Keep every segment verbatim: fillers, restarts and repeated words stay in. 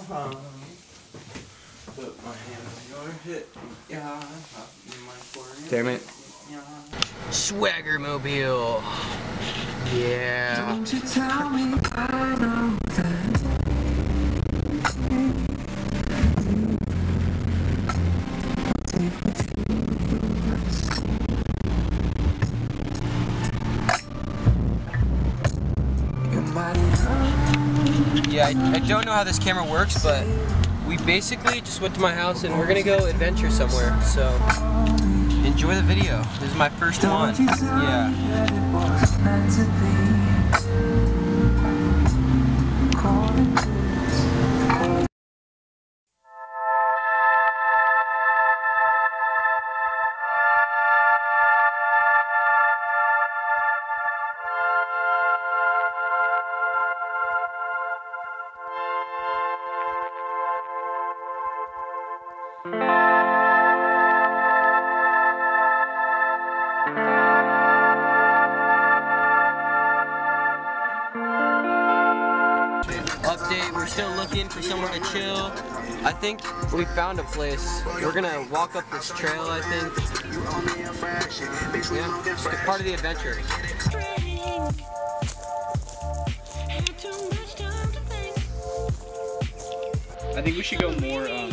Put my hand on your hip. Yeah. Damn it. Swagger Mobile. Yeah. Don't you tell me I know that. Yeah, I, I don't know how this camera works, but we basically just went to my house and we're gonna go adventure somewhere. So enjoy the video. This is my first one. Yeah. Update, we're still looking for somewhere to chill. I think we found a place. We're gonna walk up this trail, I think. Yeah, it's part of the adventure. I think we should go more, um...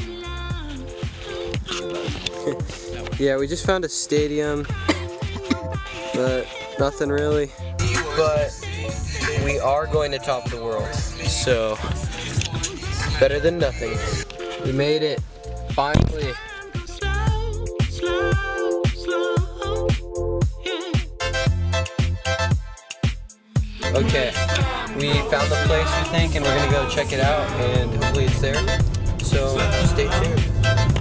Yeah, we just found a stadium, but nothing really. But we are going to top the world, so better than nothing. We made it, finally. Okay, we found the place we think, and we're gonna go check it out, and hopefully it's there. So stay tuned.